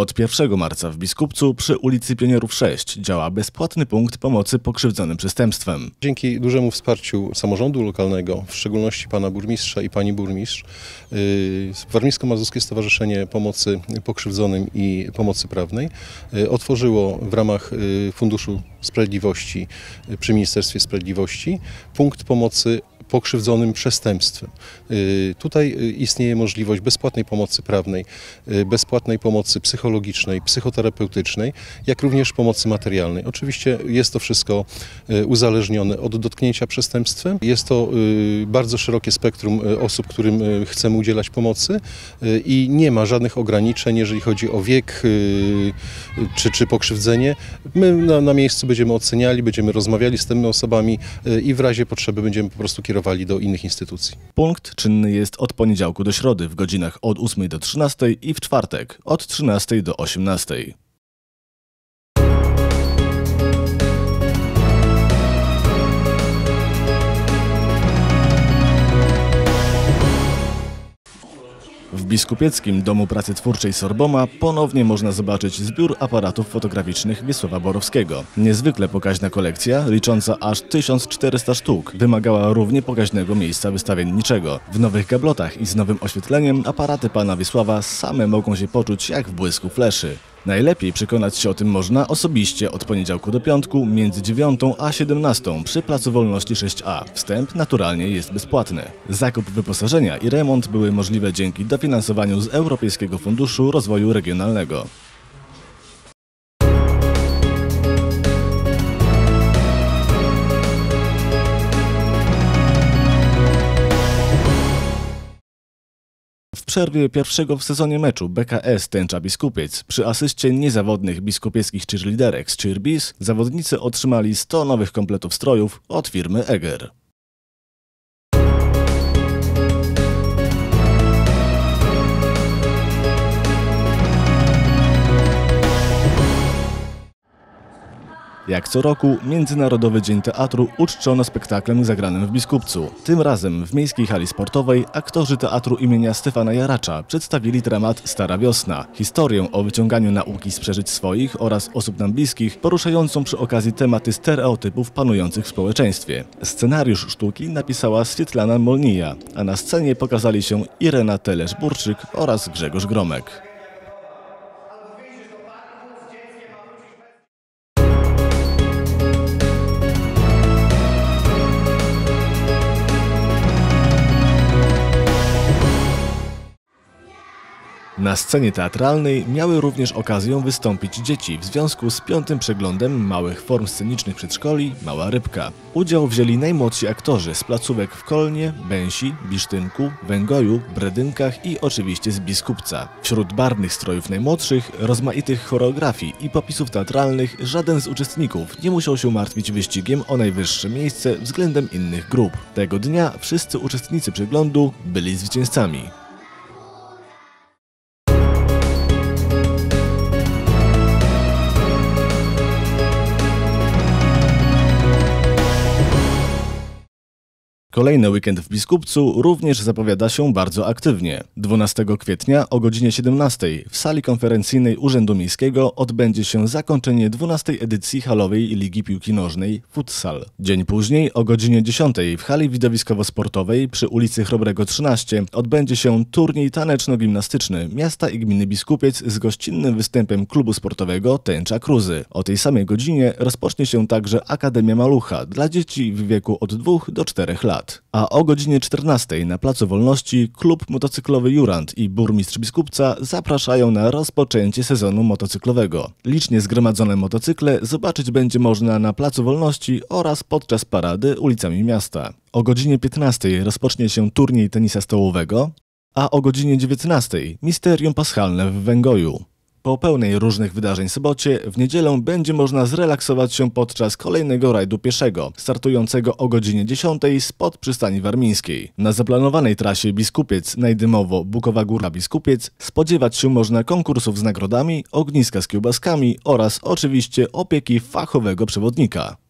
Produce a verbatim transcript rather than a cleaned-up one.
Od pierwszego marca w Biskupcu przy ulicy Pionierów sześć działa bezpłatny punkt pomocy pokrzywdzonym przestępstwem. Dzięki dużemu wsparciu samorządu lokalnego, w szczególności pana burmistrza i pani burmistrz, Warmińsko-Mazurskie Stowarzyszenie Pomocy Pokrzywdzonym i Pomocy Prawnej otworzyło w ramach Funduszu Sprawiedliwości przy Ministerstwie Sprawiedliwości punkt pomocy pokrzywdzonym przestępstwem. Tutaj istnieje możliwość bezpłatnej pomocy prawnej, bezpłatnej pomocy psychologicznej, psychoterapeutycznej, jak również pomocy materialnej. Oczywiście jest to wszystko uzależnione od dotknięcia przestępstwem. Jest to bardzo szerokie spektrum osób, którym chcemy udzielać pomocy i nie ma żadnych ograniczeń, jeżeli chodzi o wiek czy, czy pokrzywdzenie. My na, na miejscu będziemy oceniali, będziemy rozmawiali z tymi osobami i w razie potrzeby będziemy po prostu kierowali do innych instytucji. Punkt czynny jest od poniedziałku do środy w godzinach od ósmej do trzynastej i w czwartek od trzynastej do osiemnastej. W Biskupieckim Domu Pracy Twórczej Sorboma ponownie można zobaczyć zbiór aparatów fotograficznych Wiesława Borowskiego. Niezwykle pokaźna kolekcja, licząca aż tysiąc czterysta sztuk, wymagała równie pokaźnego miejsca wystawienniczego. W nowych gablotach i z nowym oświetleniem aparaty pana Wiesława same mogą się poczuć jak w błysku fleszy. Najlepiej przekonać się o tym można osobiście od poniedziałku do piątku między dziewiątą a siedemnastą przy Placu Wolności sześć A. Wstęp naturalnie jest bezpłatny. Zakup wyposażenia i remont były możliwe dzięki dofinansowaniu z Europejskiego Funduszu Rozwoju Regionalnego. W przerwie pierwszego w sezonie meczu B K S Tęcza Biskupiec przy asyście niezawodnych biskupieckich cheerleaderek z Cheerbiz zawodnicy otrzymali sto nowych kompletów strojów od firmy Eger. Jak co roku, Międzynarodowy Dzień Teatru uczczono spektaklem zagranym w Biskupcu. Tym razem w Miejskiej Hali Sportowej aktorzy Teatru imienia Stefana Jaracza przedstawili dramat Stara Wiosna, historię o wyciąganiu nauki z przeżyć swoich oraz osób nam bliskich, poruszającą przy okazji tematy stereotypów panujących w społeczeństwie. Scenariusz sztuki napisała Swietlana Molnija, a na scenie pokazali się Irena Telesz-Burczyk oraz Grzegorz Gromek. Na scenie teatralnej miały również okazję wystąpić dzieci w związku z piątym przeglądem małych form scenicznych przedszkoli Mała Rybka. Udział wzięli najmłodsi aktorzy z placówek w Kolnie, Bęsi, Bisztynku, Węgoju, Bredynkach i oczywiście z Biskupca. Wśród barwnych strojów najmłodszych, rozmaitych choreografii i popisów teatralnych żaden z uczestników nie musiał się martwić wyścigiem o najwyższe miejsce względem innych grup. Tego dnia wszyscy uczestnicy przeglądu byli zwycięzcami. Kolejny weekend w Biskupcu również zapowiada się bardzo aktywnie. dwunastego kwietnia o godzinie siedemnastej w sali konferencyjnej Urzędu Miejskiego odbędzie się zakończenie dwunastej edycji halowej Ligi Piłki Nożnej Futsal. Dzień później o godzinie dziesiątej w hali widowiskowo-sportowej przy ulicy Chrobrego trzynaście odbędzie się turniej taneczno-gimnastyczny miasta i gminy Biskupiec z gościnnym występem klubu sportowego Tęcza Kruzy. O tej samej godzinie rozpocznie się także Akademia Malucha dla dzieci w wieku od dwóch do czterech lat. A o godzinie czternastej na Placu Wolności klub motocyklowy Jurand i burmistrz Biskupca zapraszają na rozpoczęcie sezonu motocyklowego. Licznie zgromadzone motocykle zobaczyć będzie można na Placu Wolności oraz podczas parady ulicami miasta. O godzinie piętnastej rozpocznie się turniej tenisa stołowego, a o godzinie dziewiętnastej misterium paschalne w Węgoju. Po pełnej różnych wydarzeń sobocie, w niedzielę będzie można zrelaksować się podczas kolejnego rajdu pieszego, startującego o godzinie dziesiątej spod przystani warmińskiej. Na zaplanowanej trasie Biskupiec-Najdymowo-Bukowa Góra-Biskupiec spodziewać się można konkursów z nagrodami, ogniska z kiełbaskami oraz oczywiście opieki fachowego przewodnika.